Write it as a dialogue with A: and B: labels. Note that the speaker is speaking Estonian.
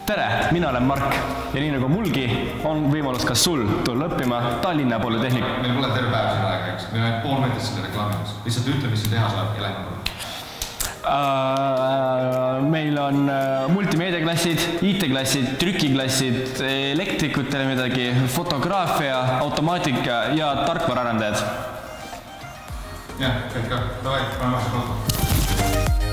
A: Tere, mina olen Mark ja nii nagu mulgi on võimalus ka sul tulla õppima Tallinna Polütehnika.
B: Meil pole terve päev selle aega, eks? Meil on pool mõttes selle reklaamiks. Lihtsalt ütle, mis siin teha saab ja lähme.
A: Meil on multimeediaklassid, IT-klassid, trükiklassid, elektrikutele midagi, fotograafia, automaatika ja tarkvaraarendajad.
B: Jah, kõik ka. Davai, paneme see kohta.